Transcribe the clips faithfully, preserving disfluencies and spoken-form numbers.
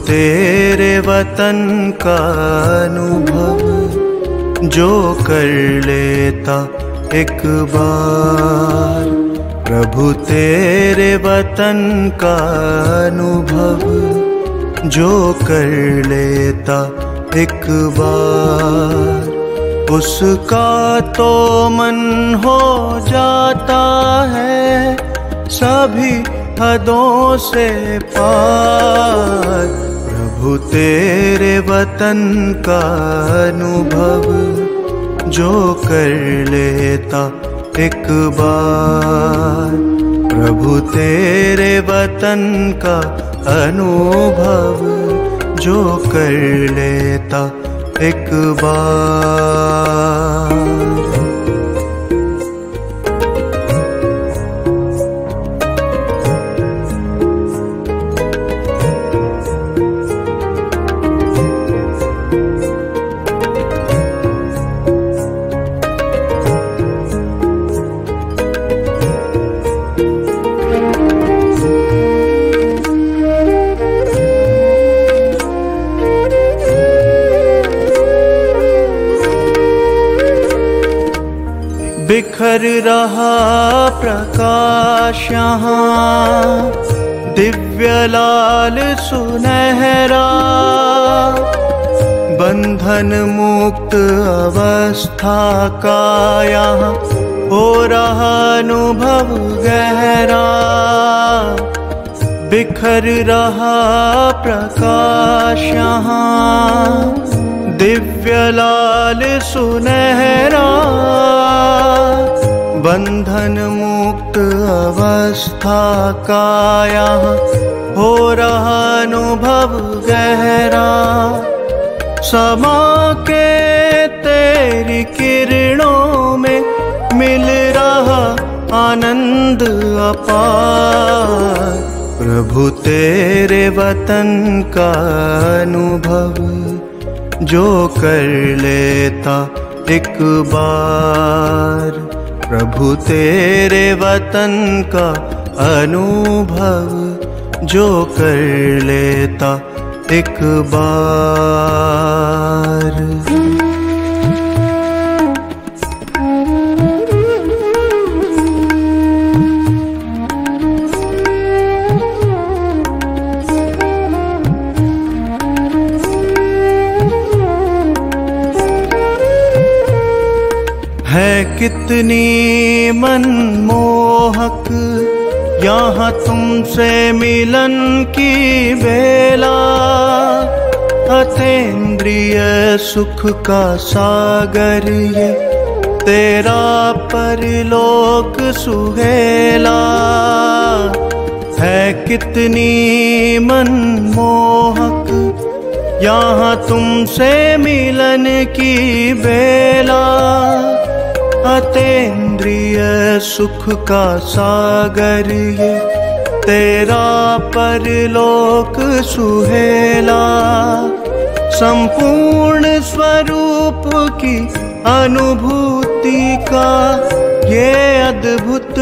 तेरे वतन का अनुभव जो कर लेता एक बार। प्रभु तेरे वतन का अनुभव जो कर लेता एक बार, उसका तो मन हो जाता है सभी हदों से पार। प्रभु तेरे वतन का अनुभव जो कर लेता एक बार। प्रभु तेरे वतन का अनुभव जो कर लेता एक बार। बिखर रहा प्रकाश यहाँ दिव्य लाल सुनहरा, बंधन मुक्त अवस्था का यहाँ हो रहा अनुभव गहरा। बिखर रहा प्रकाश यहाँ दिव्य लाल सुनहरा, बंधन मुक्त अवस्था का यहाँ हो रहा अनुभव गहरा। समा के तेरी किरणों में मिल रहा आनंद अपार। प्रभु तेरे वतन का अनुभव जो कर लेता एक बार। प्रभु तेरे वतन का अनुभव जो कर लेता एक बार। है कितनी मनमोहक यहाँ तुमसे मिलन की बेला, अतीन्द्रिय सुख का सागर ये तेरा परलोक सुहेला। है कितनी मनमोहक यहाँ तुमसे मिलन की बेला, अतीन्द्रिय सुख का सागर ये तेरा परलोक सुहेला। संपूर्ण स्वरूप की अनुभूति का ये अद्भुत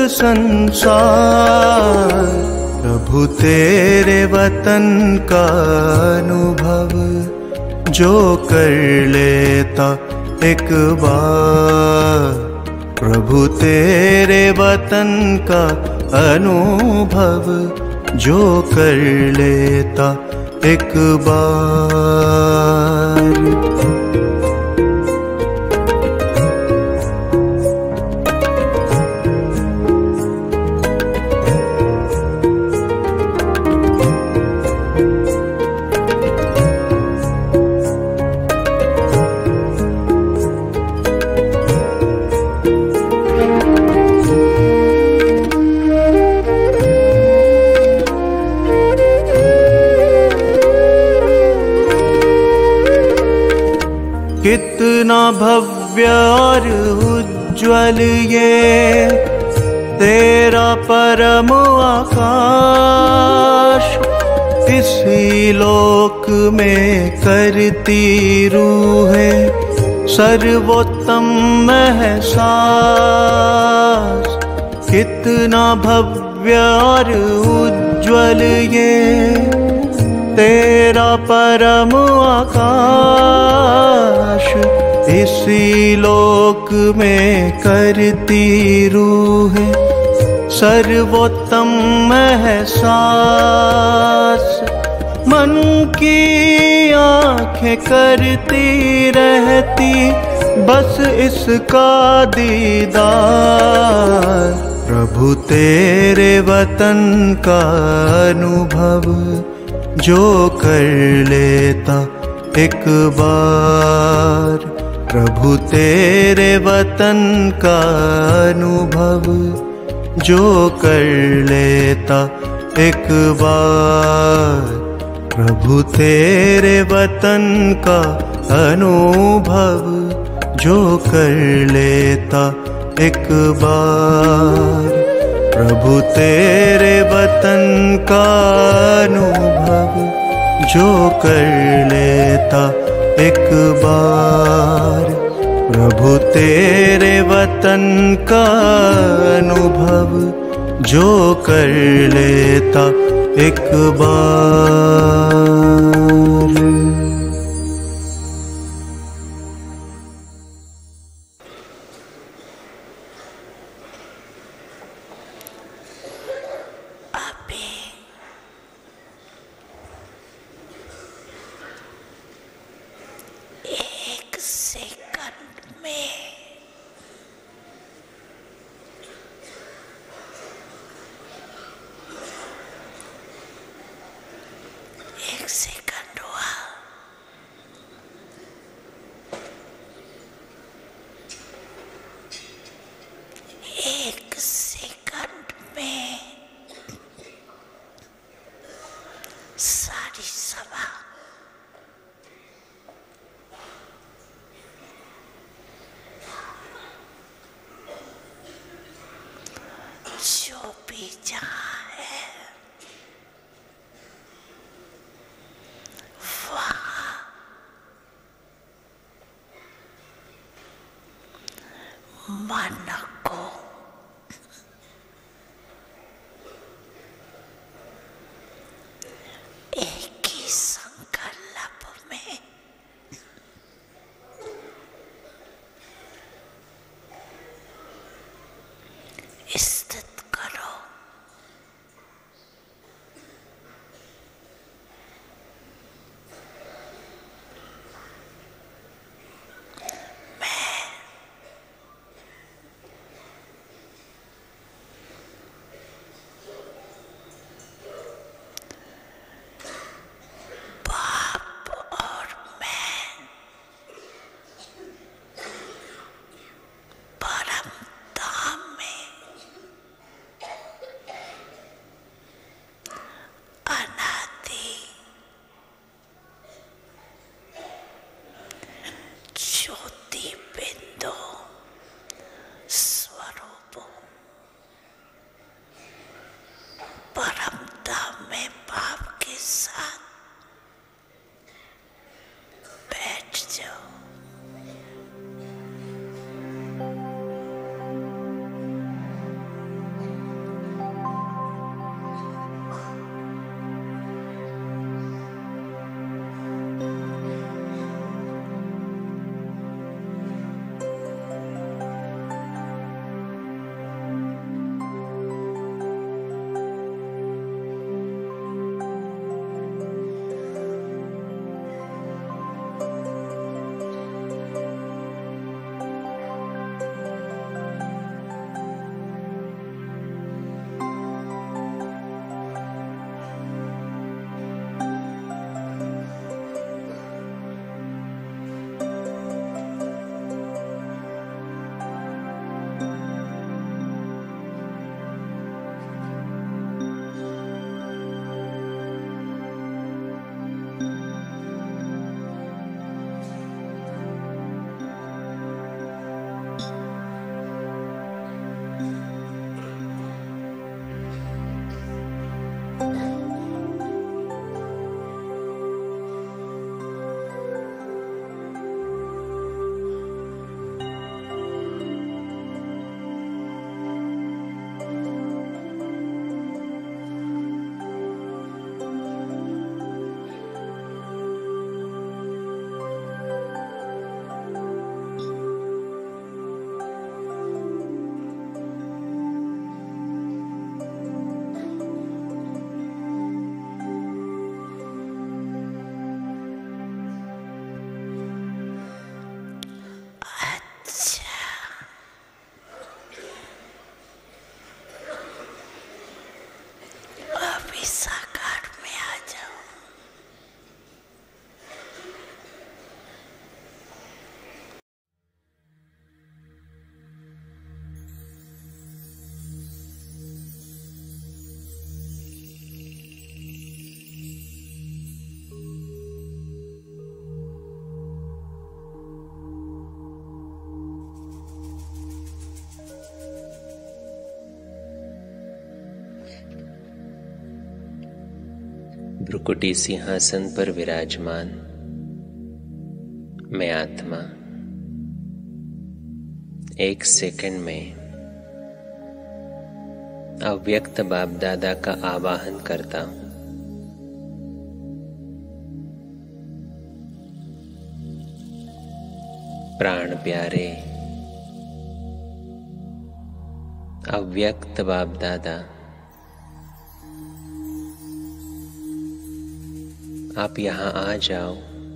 संसार। प्रभु तेरे वतन का अनुभव जो कर लेता एक बार। प्रभु तेरे वतन का अनुभव जो कर लेता एक बार। कितना भव्य और उज्ज्वल ये तेरा परम आकाश, इसी लोक में करती रूहें सर्वोत्तम एहसास। कितना भव्य और उज्ज्वल ये तेरा परम आकाश, इसी लोक में करती रूहें सर्वोत्तम एहसास। मन की आँखें करती रहती बस इसका दीदार। प्रभु तेरे वतन का अनुभव जो कर लेता एक बार। प्रभु तेरे वतन का अनुभव जो कर लेता एक बार। प्रभु तेरे वतन का अनुभव जो कर लेता एक बार। प्रभु तेरे वतन का अनुभव जो कर लेता एक बार। प्रभु तेरे वतन का अनुभव जो कर लेता एक बार। भ्रुकुटी सिंहासन पर विराजमान मैं आत्मा एक सेकंड में अव्यक्त बाप दादा का आवाहन करता हूं। प्राण प्यारे अव्यक्त बाप दादा, आप यहां आ जाओ।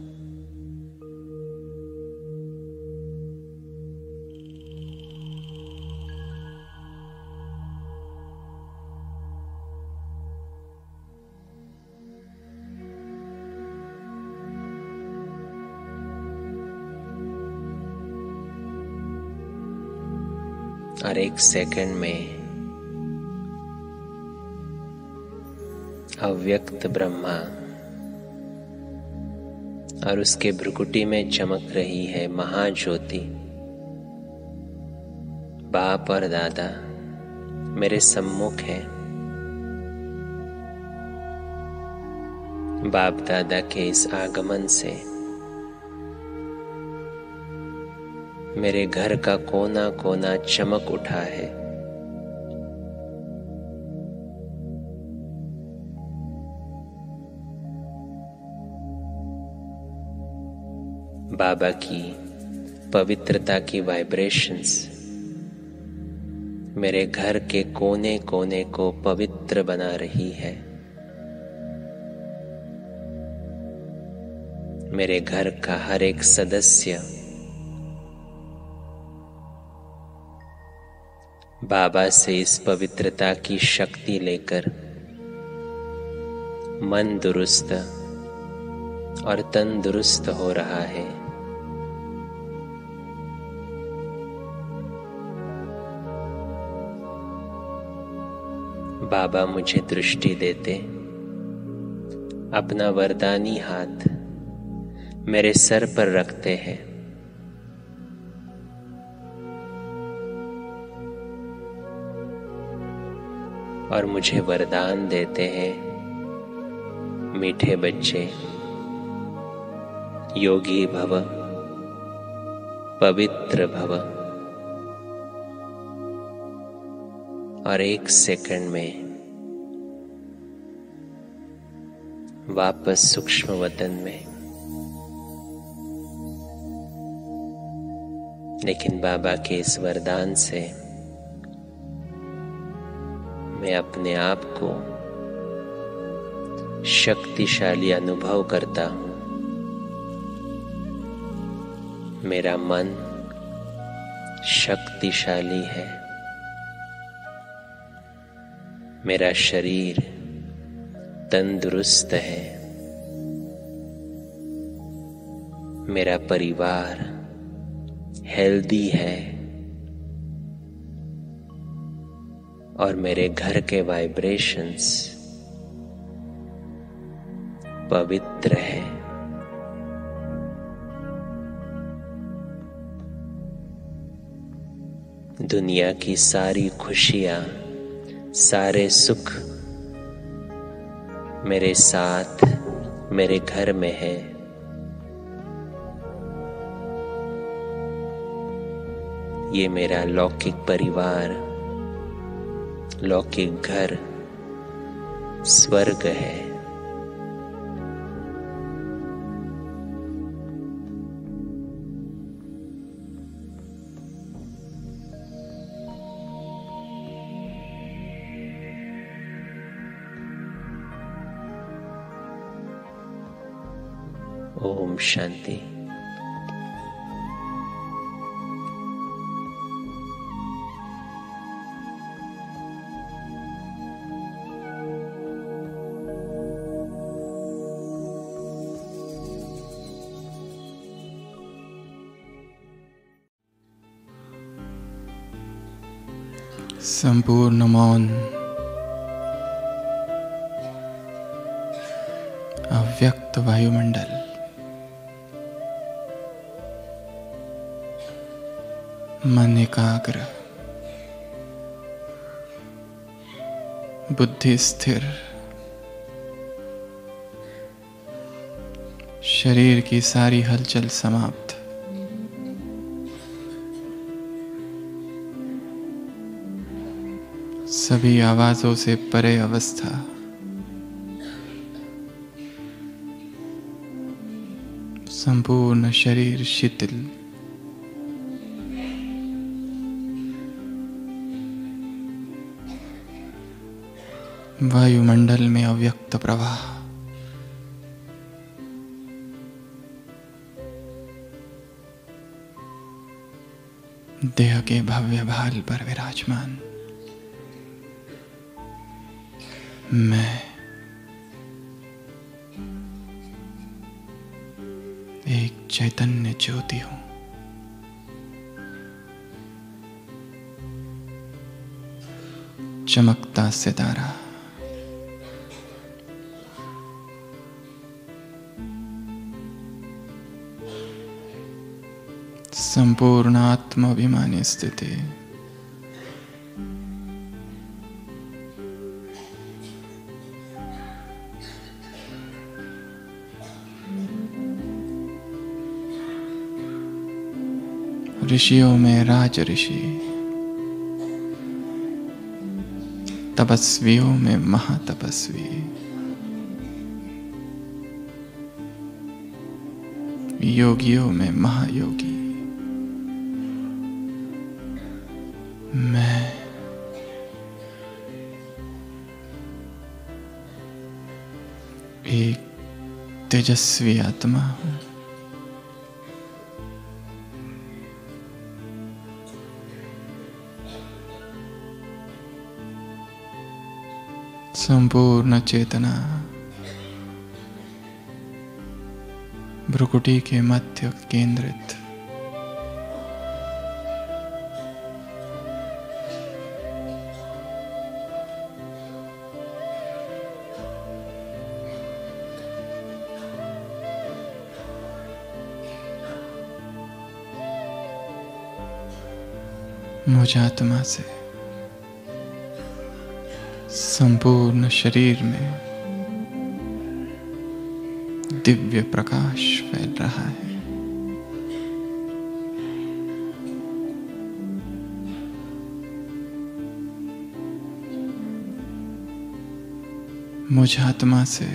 और एक सेकंड में अव्यक्त ब्रह्मा और उसके भ्रुकुटी में चमक रही है महाज्योति बाप और दादा मेरे सम्मुख है। बाप दादा के इस आगमन से मेरे घर का कोना कोना चमक उठा है। बाबा की पवित्रता की वाइब्रेशंस मेरे घर के कोने कोने को पवित्र बना रही है। मेरे घर का हर एक सदस्य बाबा से इस पवित्रता की शक्ति लेकर मन दुरुस्त और तन दुरुस्त हो रहा है। बाबा मुझे दृष्टि देते अपना वरदानी हाथ मेरे सर पर रखते हैं और मुझे वरदान देते हैं, मीठे बच्चे योगी भव, पवित्र भव। और एक सेकंड में वापस सूक्ष्म वतन में। लेकिन बाबा के इस वरदान से मैं अपने आप को शक्तिशाली अनुभव करता हूं। मेरा मन शक्तिशाली है, मेरा शरीर तंदुरुस्त है, मेरा परिवार हेल्दी है और मेरे घर के वाइब्रेशंस पवित्र है। दुनिया की सारी खुशियां, सारे सुख मेरे साथ मेरे घर में है। ये मेरा लौकिक परिवार, लौकिक घर स्वर्ग है। ओम शांति। संपूर्ण मौन, अव्यक्त वायुमंडल, मन एकाग्र, बुद्धि स्थिर, शरीर की सारी हलचल समाप्त। सभी आवाजों से परे अवस्था। संपूर्ण शरीर शिथिल। वायुमंडल में अव्यक्त प्रवाह। देह के भव्य भाल पर विराजमान मैं एक चैतन्य ज्योति हूं। चमकता सितारा। संपूर्ण आत्माभिमानी स्थिति। ऋषियों में राज ऋषि, तपस्वियों में महातपस्वी, योगियों में महायोगी। मैं एक तेजस्वी आत्मा हूं। संपूर्ण चेतना भ्रुकुटी के मध्य केंद्रित। मुझ आत्मा से संपूर्ण शरीर में दिव्य प्रकाश फैल रहा है। मुझ आत्मा से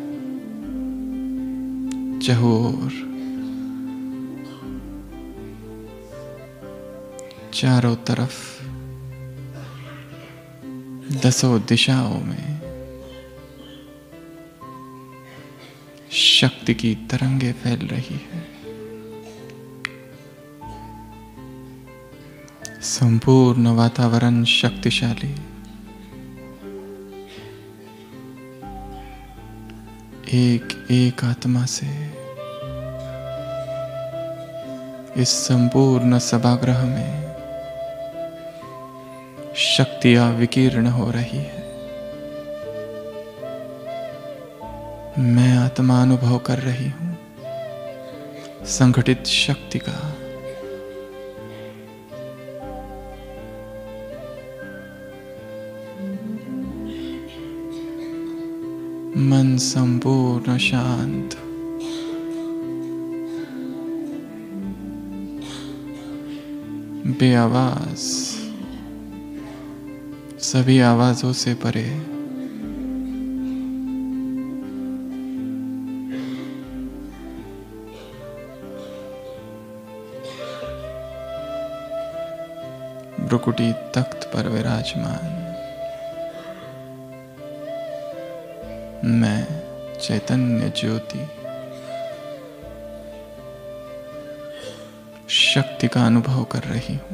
चहुओर चारों तरफ दसों दिशाओं में शक्ति की तरंगे फैल रही है। संपूर्ण वातावरण शक्तिशाली। एक एक आत्मा से इस संपूर्ण सभागृह में शक्तियां विकीर्ण हो रही है। मैं आत्मा अनुभव कर रही हूं संगठित शक्ति का। मन संपूर्ण शांत। बेआवाज, सभी आवाजों से परे। भ्रुकुटी तख्त पर विराजमान मैं चैतन्य ज्योति शक्ति का अनुभव कर रही हूं।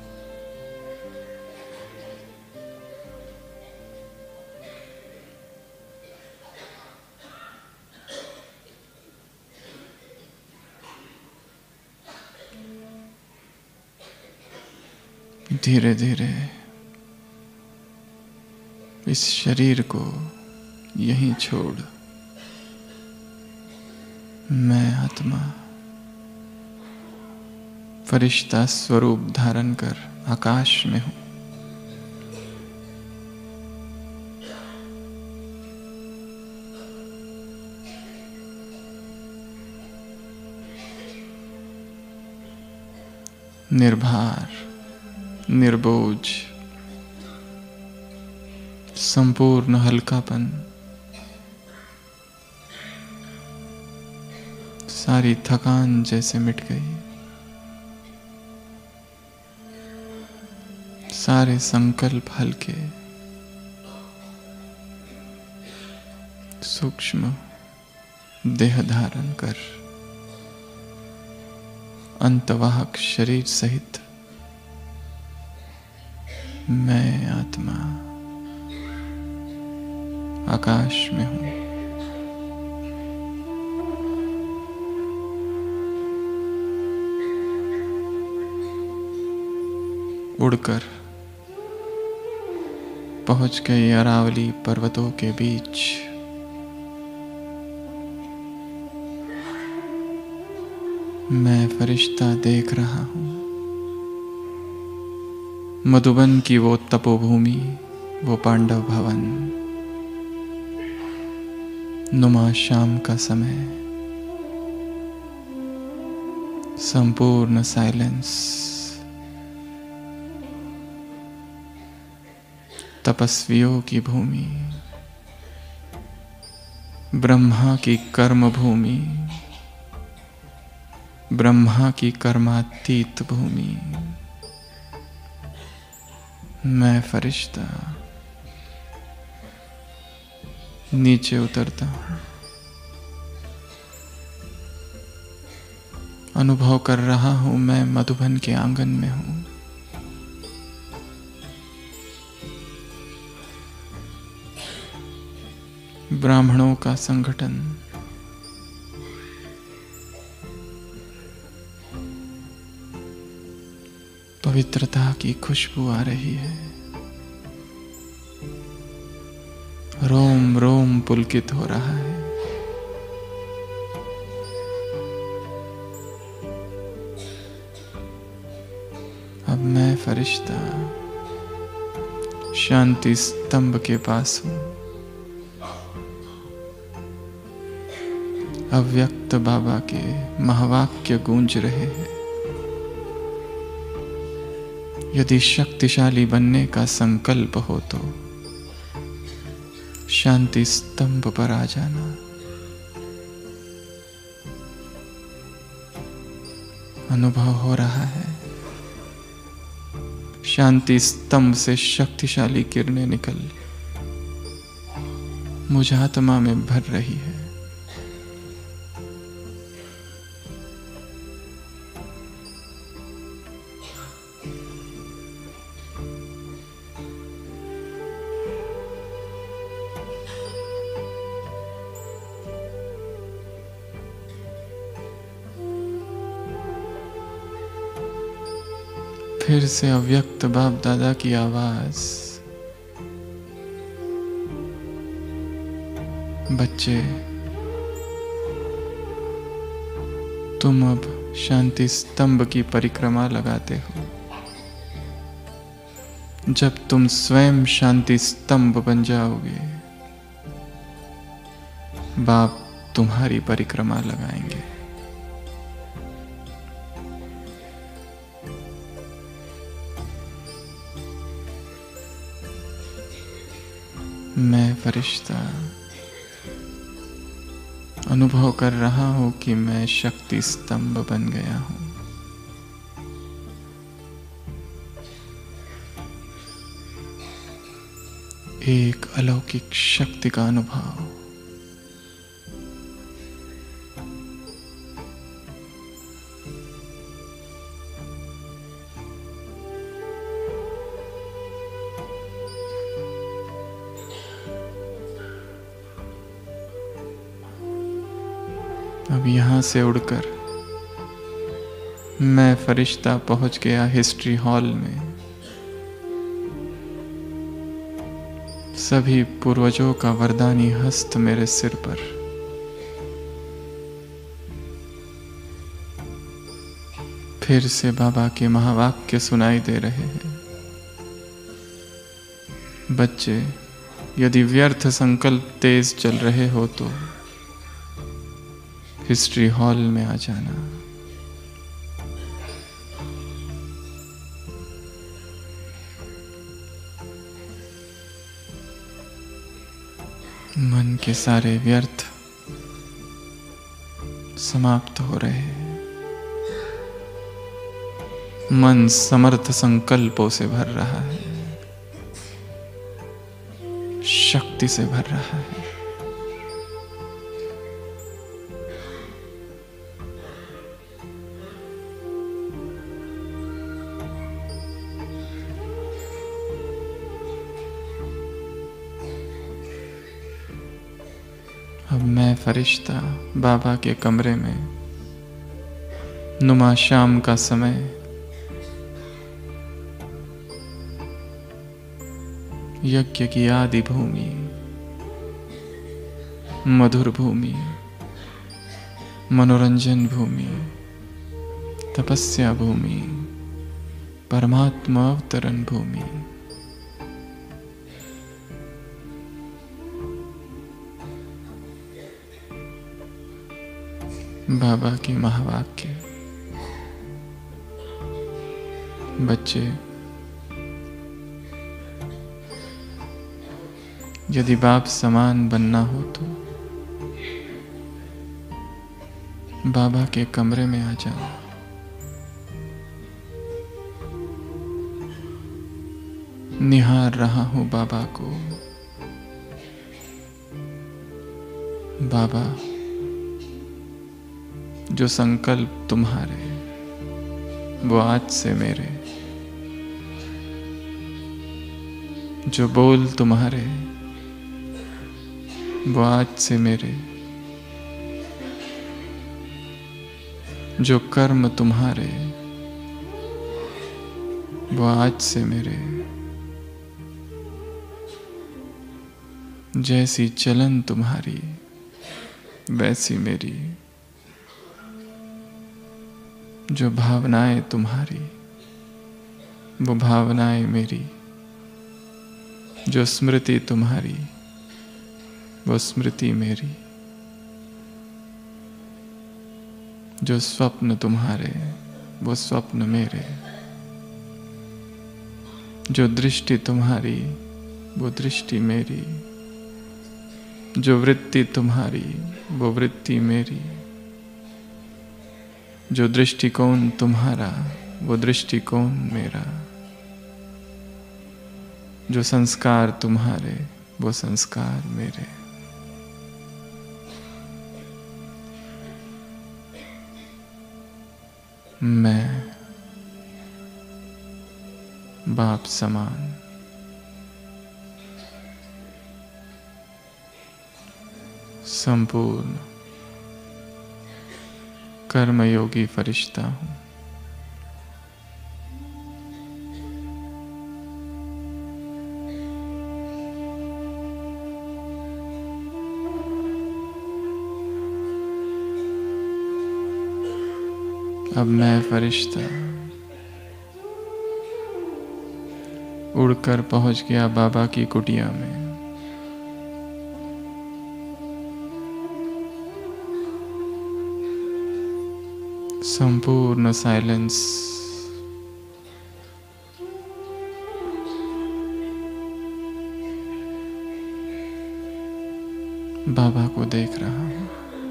धीरे धीरे इस शरीर को यहीं छोड़ मैं आत्मा फरिश्ता स्वरूप धारण कर आकाश में हूं। निर्भार, निर्बोझ, संपूर्ण हल्कापन, सारी थकान जैसे मिट गई। सारे संकल्प हल्के, सूक्ष्म देह धारण कर अंतवाहक शरीर सहित मैं आत्मा आकाश में हूं। उड़कर पहुंच गई अरावली पर्वतों के बीच। मैं फरिश्ता देख रहा हूं मधुबन की वो तपोभूमि, वो पांडव भवन, नुमा शाम का समय, संपूर्ण साइलेंस, तपस्वियों की भूमि, ब्रह्मा की कर्म भूमि, ब्रह्मा की कर्मातीत भूमि। मैं फरिश्ता नीचे उतरता हूं, अनुभव कर रहा हूं मैं मधुबन के आंगन में हूं। ब्राह्मणों का संगठन, पवित्रता की खुशबू आ रही है। रोम रोम पुलकित हो रहा है। अब मैं फरिश्ता शांति स्तंभ के पास हूं। अव्यक्त बाबा के महावाक्य गूंज रहे हैं। यदि शक्तिशाली बनने का संकल्प हो तो शांति स्तंभ पर आ जाना। अनुभव हो रहा है शांति स्तंभ से शक्तिशाली किरणें निकल मुझ आत्मा में भर रही है। फिर से अव्यक्त बाप दादा की आवाज, बच्चे तुम अब शांति स्तंभ की परिक्रमा लगाते हो। जब तुम स्वयं शांति स्तंभ बन जाओगे, बाप तुम्हारी परिक्रमा लगाएंगे। मैं फरिश्ता अनुभव कर रहा हूं कि मैं शक्ति स्तंभ बन गया हूं। एक अलौकिक शक्ति का अनुभव। अब यहां से उड़कर मैं फरिश्ता पहुंच गया हिस्ट्री हॉल में। सभी पूर्वजों का वरदानी हस्त मेरे सिर पर। फिर से बाबा के महावाक्य सुनाई दे रहे हैं। बच्चे, यदि व्यर्थ संकल्प तेज चल रहे हो तो हिस्ट्री हॉल में आ जाना। मन के सारे व्यर्थ समाप्त हो रहे हैं। मन समर्थ संकल्पों से भर रहा है, शक्ति से भर रहा है। अब मैं फरिश्ता बाबा के कमरे में, नुमा शाम का समय, यज्ञ की आदि भूमि, मधुर भूमि, मनोरंजन भूमि, तपस्या भूमि, परमात्मा अवतरण भूमि, बाबा की महावाक्य। बच्चे, यदि बाप समान बनना हो तो बाबा के कमरे में आ जाना। निहार रहा हूं बाबा को। बाबा, जो संकल्प तुम्हारे वो आज से मेरे, जो बोल तुम्हारे वो आज से मेरे, जो कर्म तुम्हारे वो आज से मेरे, जैसी चलन तुम्हारी वैसी मेरी, जो भावनाएं तुम्हारी वो भावनाएं मेरी, जो स्मृति तुम्हारी वो स्मृति मेरी, जो स्वप्न तुम्हारे वो स्वप्न मेरे, जो दृष्टि तुम्हारी वो दृष्टि मेरी, जो वृत्ति तुम्हारी वो वृत्ति मेरी, जो दृष्टिकोण तुम्हारा वो दृष्टिकोण मेरा, जो संस्कार तुम्हारे वो संस्कार मेरे। मैं बाप समान संपूर्ण कर्मयोगी फरिश्ता हूं। अब मैं फरिश्ता उड़कर पहुंच गया बाबा की कुटिया में। संपूर्ण साइलेंस, बाबा को देख रहा हूं।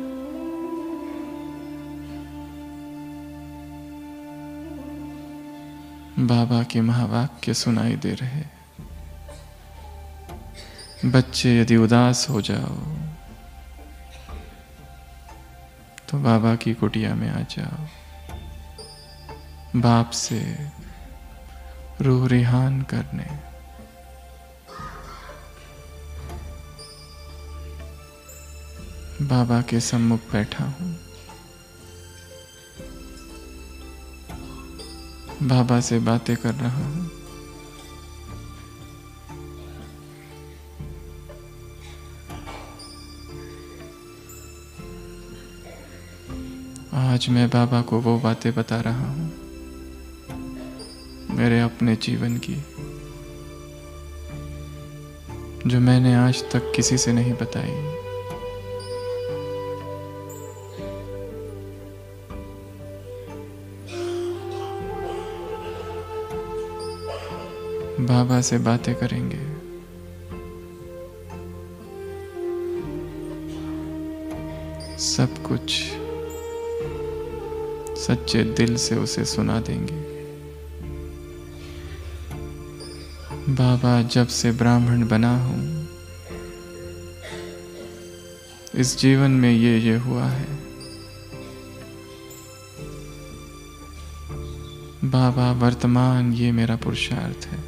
बाबा के महावाक्य सुनाई दे रहे। बच्चे, यदि उदास हो जाओ तो बाबा की कुटिया में आ जाओ। बाप से रूह रिहान करने, बाबा के सम्मुख बैठा हूं। बाबा से बातें कर रहा हूं। आज मैं बाबा को वो बातें बता रहा हूं मेरे अपने जीवन की, जो मैंने आज तक किसी से नहीं बताई। बाबा से बातें करेंगे। सब कुछ सच्चे दिल से उसे सुना देंगे। बाबा, जब से ब्राह्मण बना हूं, इस जीवन में ये ये हुआ है। बाबा, वर्तमान ये मेरा पुरुषार्थ है।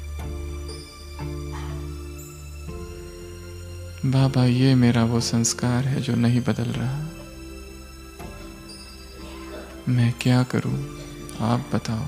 बाबा, ये मेरा वो संस्कार है जो नहीं बदल रहा। मैं क्या करूं, आप बताओ।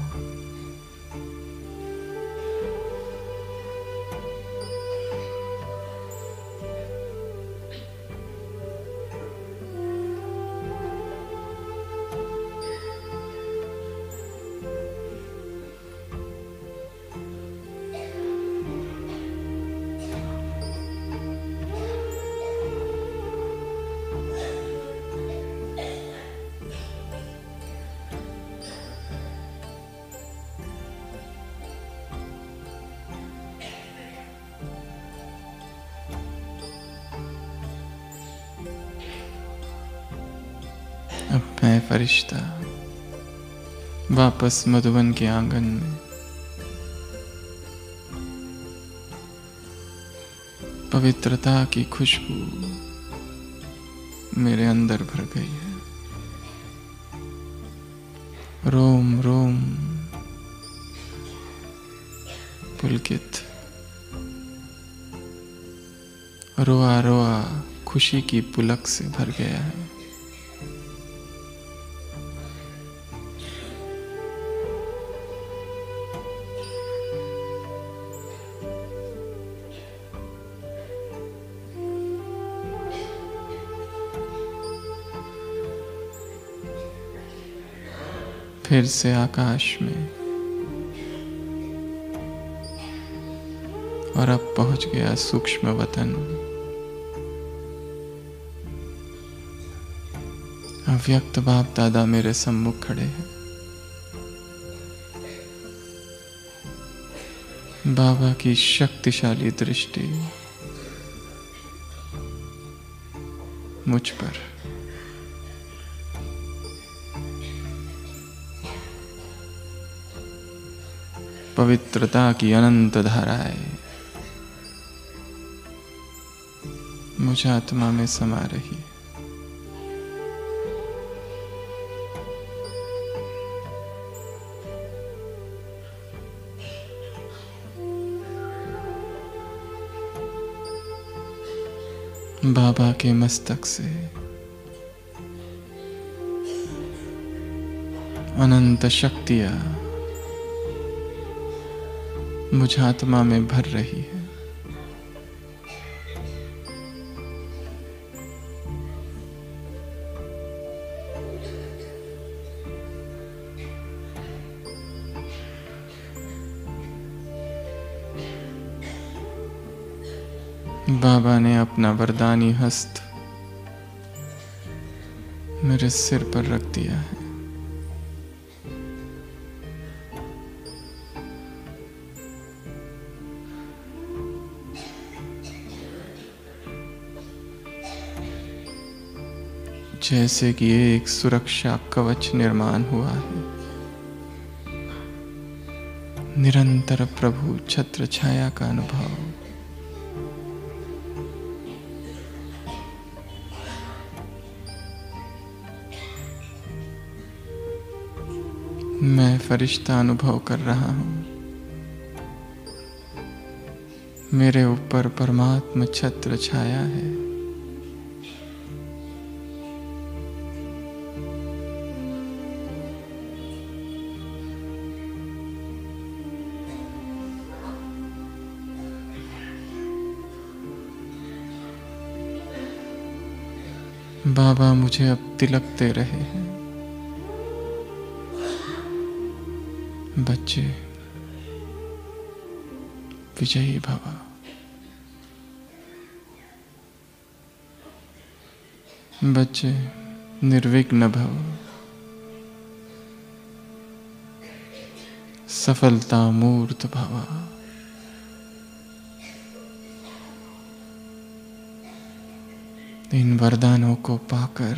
अब मैं फरिश्ता वापस मधुवन के आंगन में पवित्रता की खुशबू मेरे अंदर भर गई है। रोम रोम पुलकित, रोआ रोआ खुशी की पुलक से भर गया है। फिर से आकाश में, और अब पहुंच गया सूक्ष्म वतन। अव्यक्त बाप दादा मेरे सम्मुख खड़े हैं। बाबा की शक्तिशाली दृष्टि मुझ पर। पवित्रता की अनंत धाराएं मुझ आत्मा में समा रही है। बाबा के मस्तक से अनंत शक्तियां मुझ आत्मा में भर रही है। बाबा ने अपना वरदानी हस्त मेरे सिर पर रख दिया है। जैसे कि एक सुरक्षा कवच निर्माण हुआ है। निरंतर प्रभु छत्र छाया का अनुभव। मैं फरिश्ता अनुभव कर रहा हूं। मेरे ऊपर परमात्मा छत्र छाया है। बाबा मुझे अब तिलक दे रहे हैं। बच्चे, विजयी भव। बच्चे, निर्विघ्न भव। सफलता मूर्त भव। इन वरदानों को पाकर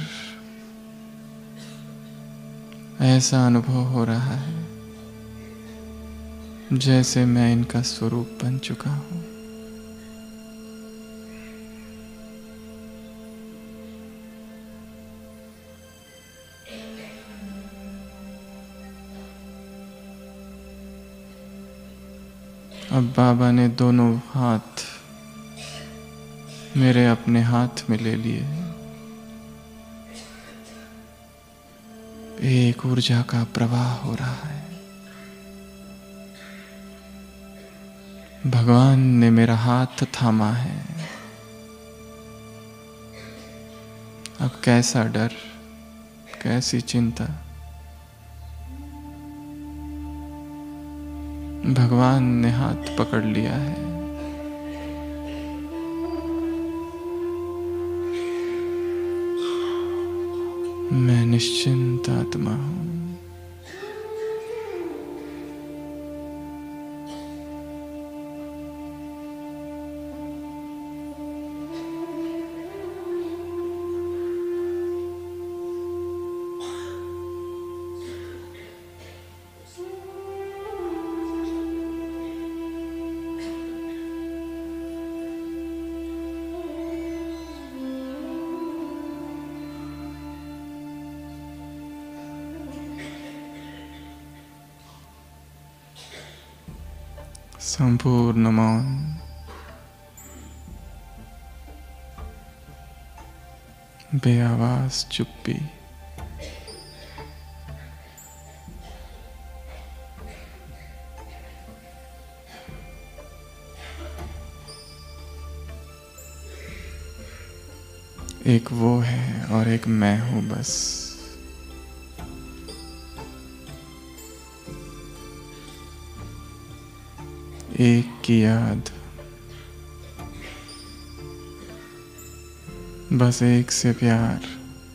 ऐसा अनुभव हो रहा है जैसे मैं इनका स्वरूप बन चुका हूं। अब बाबा ने दोनों हाथ मेरे अपने हाथ में ले लिए। एक ऊर्जा का प्रवाह हो रहा है। भगवान ने मेरा हाथ थामा है। अब कैसा डर, कैसी चिंता। भगवान ने हाथ पकड़ लिया है। मैं निश्चिंत आत्मा हूं। संपूर्ण मौन। बेआवाज चुप्पी। एक वो है और एक मैं हूं बस। एक की याद, बस एक से प्यार।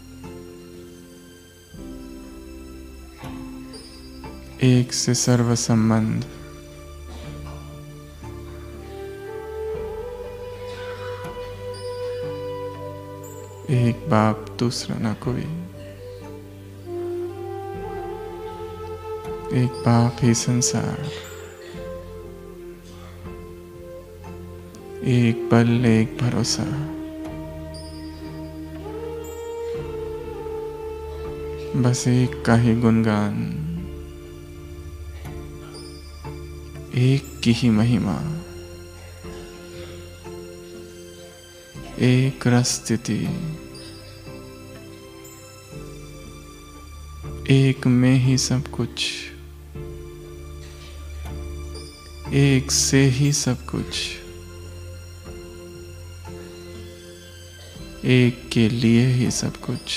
एक से सर्व संबंध। एक बाप दूसरा ना कोई। एक बाप ही संसार। एक बल एक भरोसा। बस एक का ही गुणगान। एक की ही महिमा। एक रस स्थिति। एक में ही सब कुछ। एक से ही सब कुछ। एक के लिए ही सब कुछ।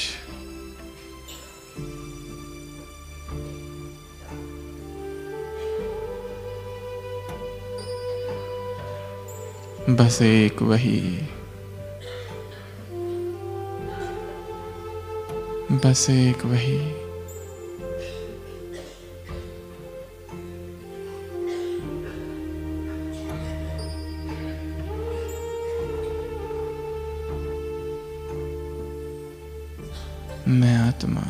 बस एक वही। बस एक वही। मैं आत्मा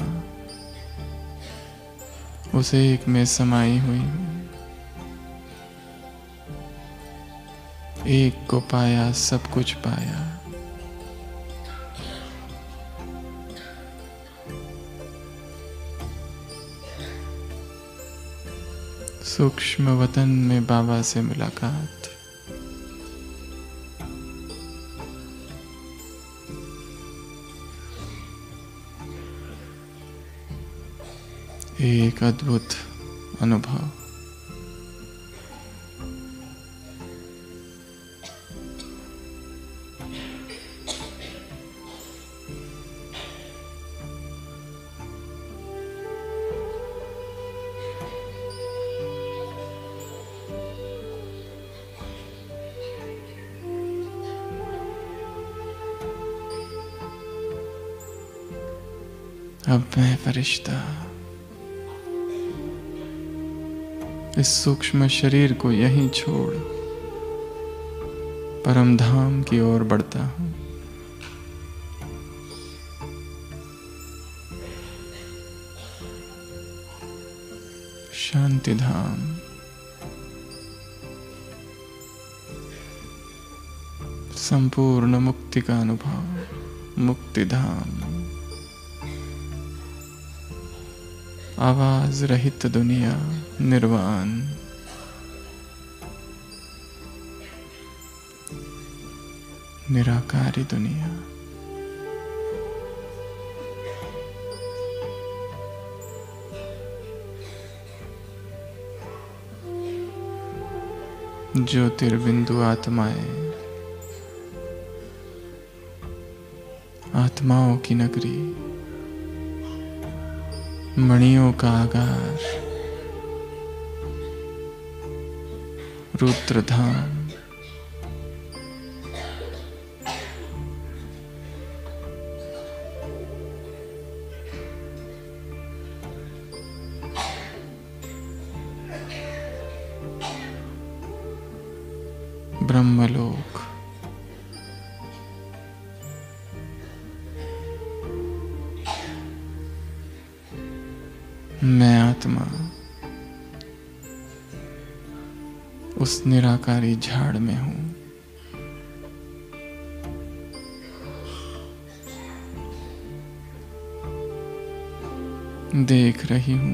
उस एक में समाई हुई हूं। एक को पाया सब कुछ पाया। सूक्ष्म वतन में बाबा से मुलाकात। एक अद्भुत अनुभव। अब मैं फरिश्ता इस सूक्ष्म शरीर को यहीं छोड़ परम धाम की ओर बढ़ता हूं। शांति धाम, संपूर्ण मुक्ति का अनुभव, मुक्ति धाम, आवाज रहित दुनिया, निर्वाण, निराकारी दुनिया। ज्योतिर्बिंदु आत्माएं, आत्माओं की नगरी, मणियों का आगार, रुद्रधाम, ब्रह्मलोक, मैं आत्मा उस निराकारी झाड़ में हूं। देख रही हूं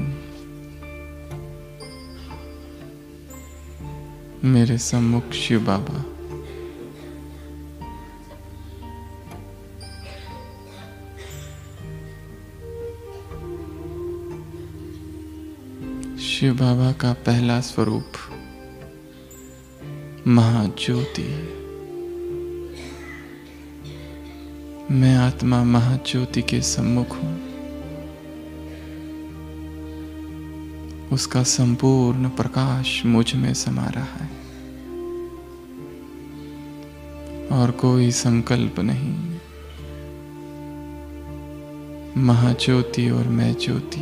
मेरे सम्मुख शिव बाबा, शिव बाबा का पहला स्वरूप महाज्योति। मैं आत्मा महाज्योति के सम्मुख हूं। उसका संपूर्ण प्रकाश मुझ में समा रहा है और कोई संकल्प नहीं। महाज्योति और मैं ज्योति,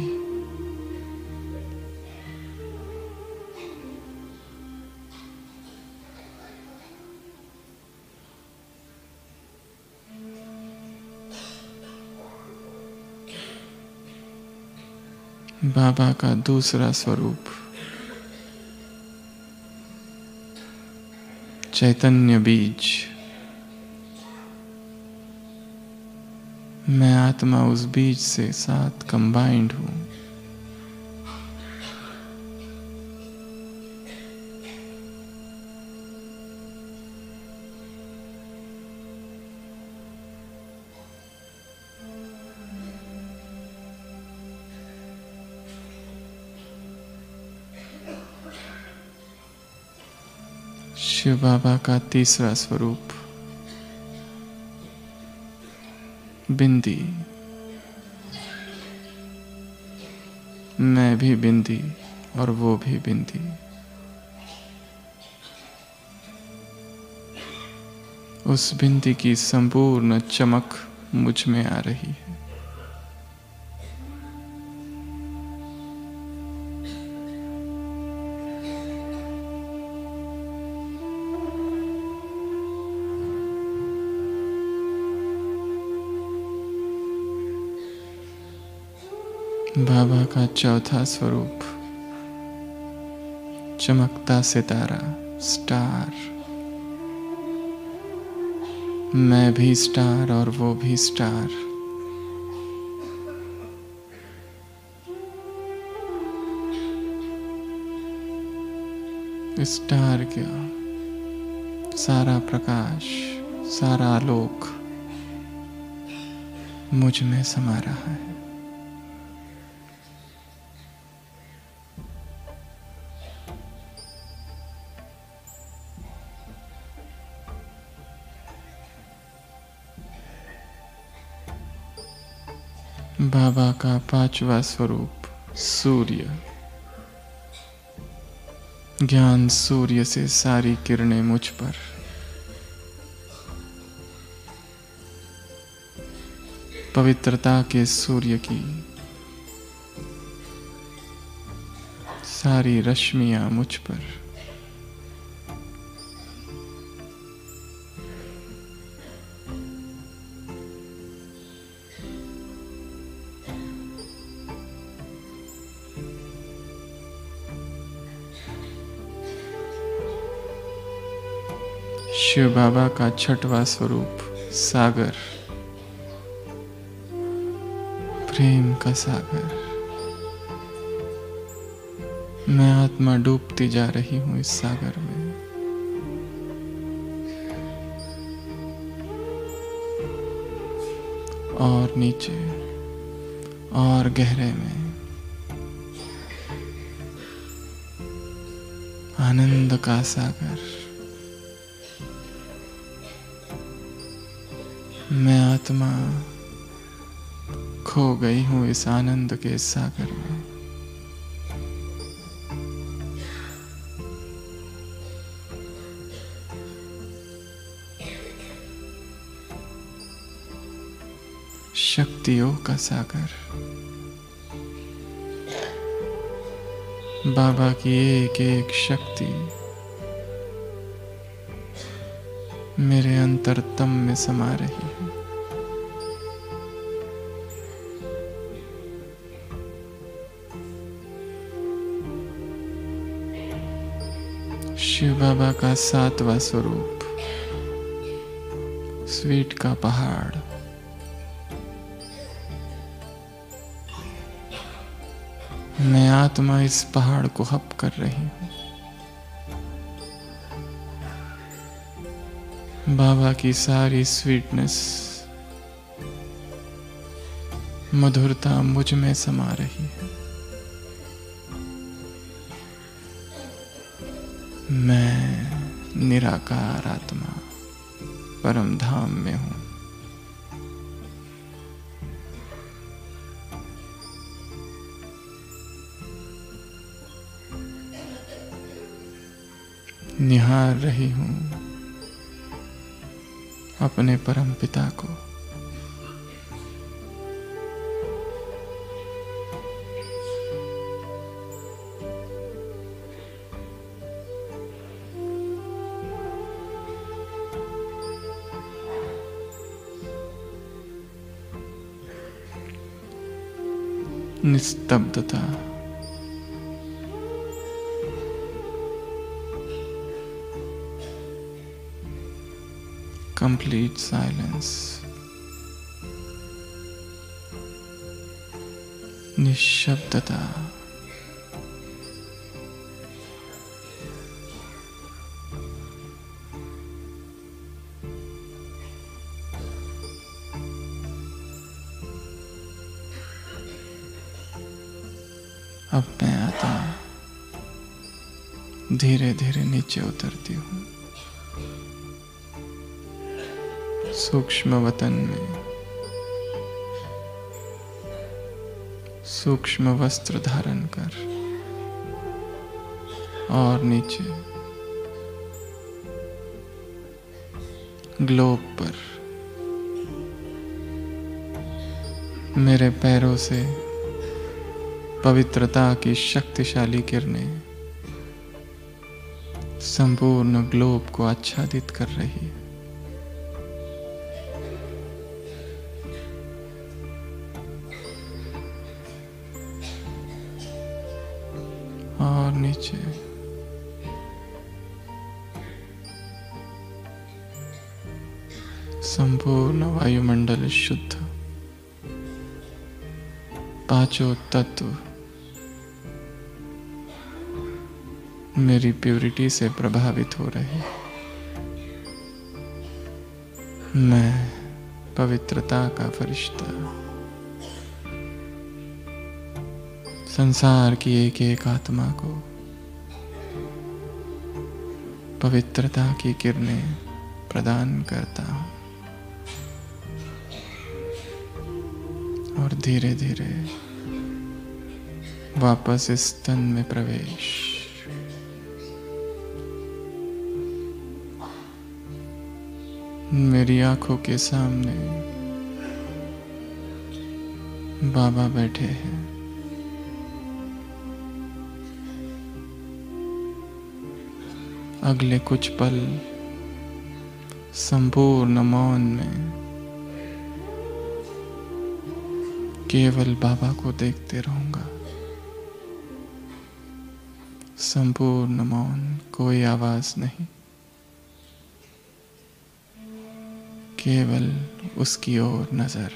बाबा का दूसरा स्वरूप चैतन्य बीज। मैं आत्मा उस बीज से साथ कंबाइंड हूं। शिव बाबा का तीसरा स्वरूप बिंदी। मैं भी बिंदी और वो भी बिंदी। उस बिंदी की संपूर्ण चमक मुझ में आ रही है। बाबा का चौथा स्वरूप चमकता सितारा, स्टार। मैं भी स्टार और वो भी स्टार। स्टार क्या, सारा प्रकाश, सारा आलोक मुझ में समा रहा है। बाबा का पांचवा स्वरूप सूर्य। ज्ञान सूर्य से सारी किरणें मुझ पर। पवित्रता के सूर्य की सारी रश्मियां मुझ पर। शिव बाबा का छठवां स्वरूप सागर, प्रेम का सागर। मैं आत्मा डूबती जा रही हूं इस सागर में। और नीचे और गहरे में आनंद का सागर। मैं आत्मा खो गई हूं इस आनंद के सागर में। शक्तियों का सागर। बाबा की एक एक शक्ति मेरे अंतरतम में समा रही है। शिव बाबा का सातवां स्वरूप स्वीट का पहाड़। मैं आत्मा इस पहाड़ को हप कर रही हूं। बाबा की सारी स्वीटनेस, मधुरता मुझ में समा रही है। मैं निराकार आत्मा परम धाम में हूं। निहार रही हूं अपने परम पिता को। निस्तब्धता, complete silence, निश्शब्दता, अब मैं आत्मा धीरे धीरे नीचे उतरती हूँ। सूक्ष्म वतन में सूक्ष्म वस्त्र धारण कर और नीचे ग्लोब पर मेरे पैरों से पवित्रता की शक्तिशाली किरणें संपूर्ण ग्लोब को आच्छादित कर रही है। और नीचे संपूर्ण वायुमंडल शुद्ध, पांचों तत्व मेरी प्यूरिटी से प्रभावित हो रहे। मैं पवित्रता का फरिश्ता संसार की एक एक आत्मा को पवित्रता की किरणें प्रदान करता हूं। और धीरे धीरे वापस इस तन में प्रवेश। मेरी आंखों के सामने बाबा बैठे हैं। अगले कुछ पल संपूर्ण मौन में केवल बाबा को देखते रहूंगा। संपूर्ण मौन, कोई आवाज नहीं। केवल उसकी ओर नजर।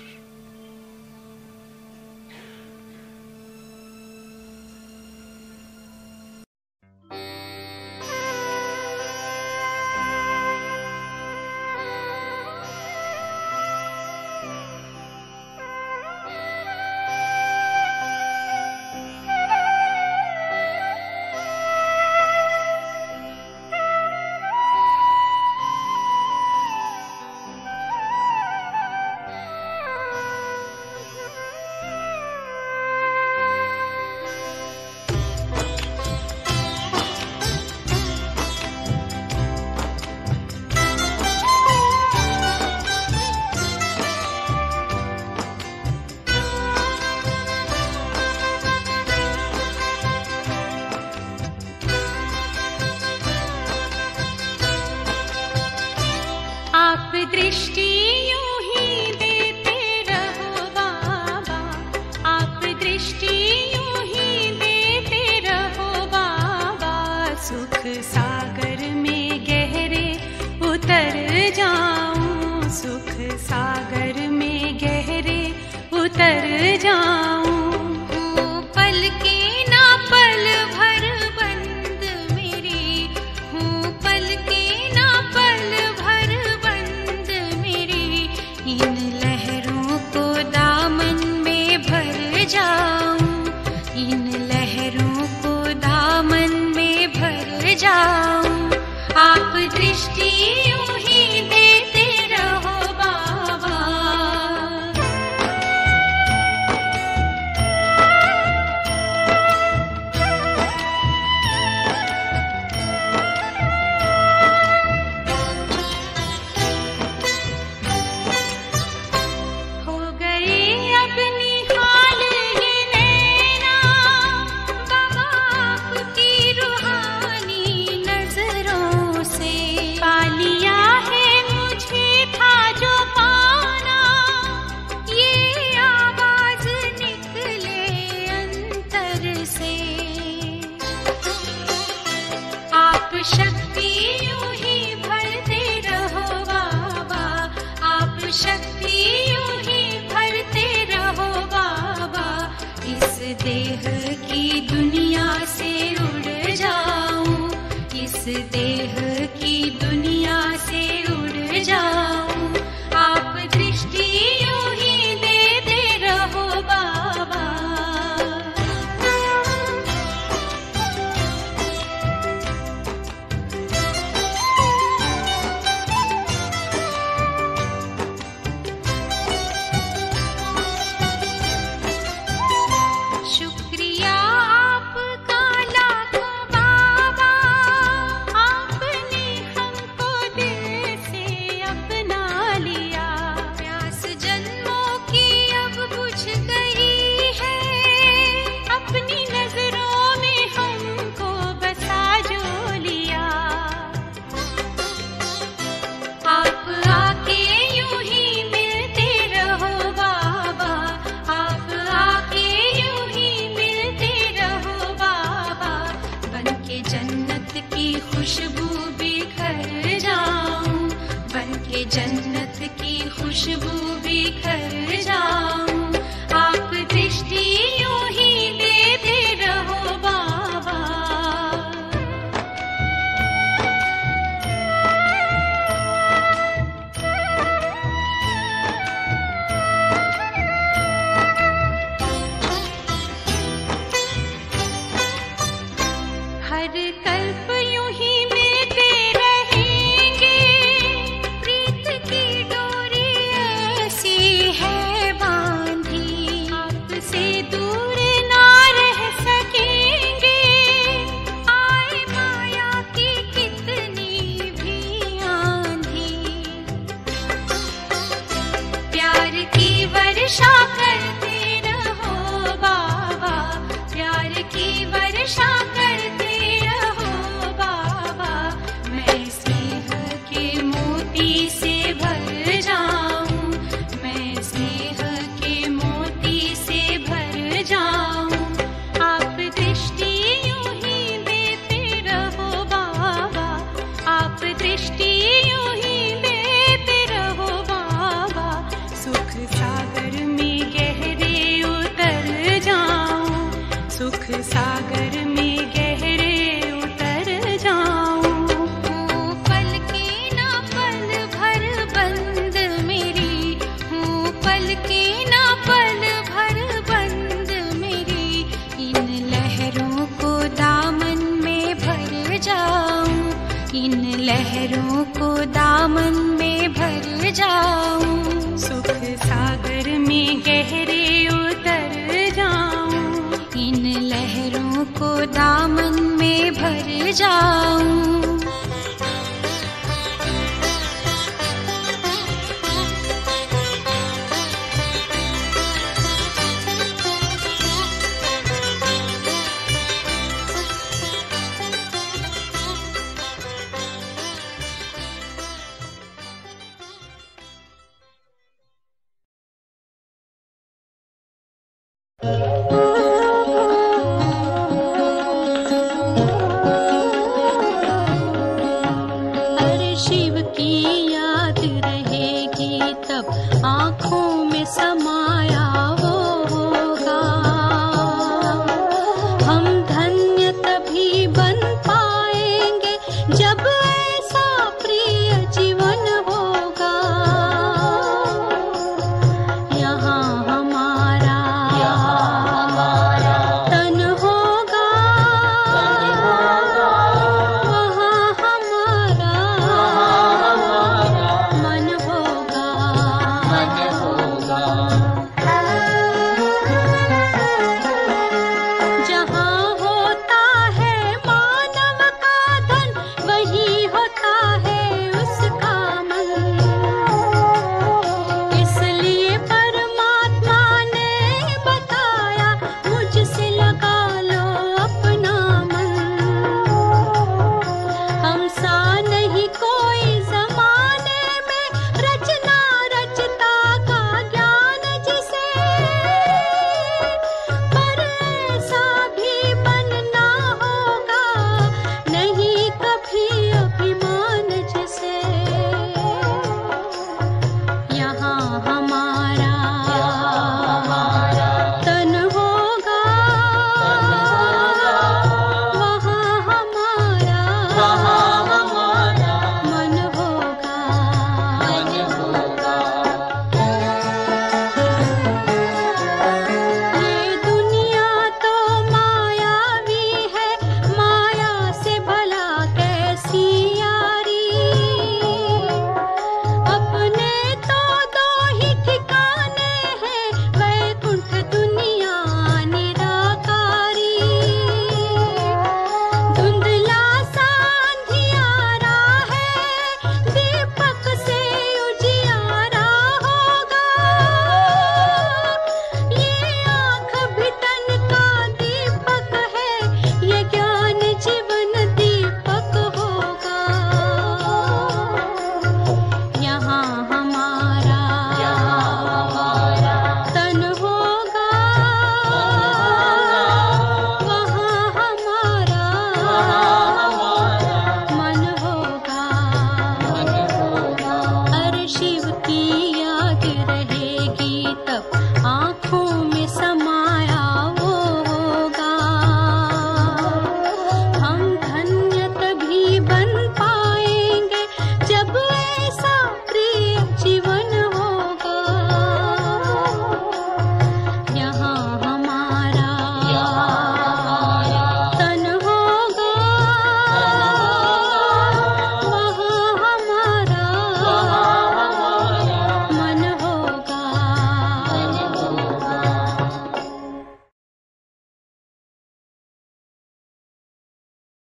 दृष्टि यूं ही देते रहो बाबा, आप दृष्टि यूं ही देते रहो बाबा। सुख सागर में गहरे उतर जाऊं, सुख सागर में गहरे उतर जाऊं। हूँ पल के ना पल भर बंद मेरी, हूँ पल के ना पल भर बंद मेरी। इन लहरों को दामन में भर जाऊं, इन लहरों को दामन में भर जाऊं। आप दृष्टि यूं ही देते रहो बाबा। हो गए अब निहाल ये नैना बाबा आपकी रूहानी नजरों से। पा लिया है मुझे था जो पाना, ये आवाज निकले अंतर से। आप शक्ति यूं ही भरते रहो बाबा, आप शक्ति यूं ही भरते रहो बाबा। इस देह की दुनिया से उड़ जाऊं, इस देह की दुनिया से उड़ जाऊं। आप दृष्टि यूं ही देते रहो बाबा। शुक्रिया आपका लाखों बाबा, सुख सागर में गहरे उतर जाऊं। हूँ पल की ना पल भर बंद मेरी, हूँ पल की ना पल भर बंद मेरी, इन लहरों को दामन में भर जाऊं, इन लहरों को दामन में भर जाऊं। सुख सागर में गहरे उतर जाऊं, इन लहरों को दामन में भर जाऊं।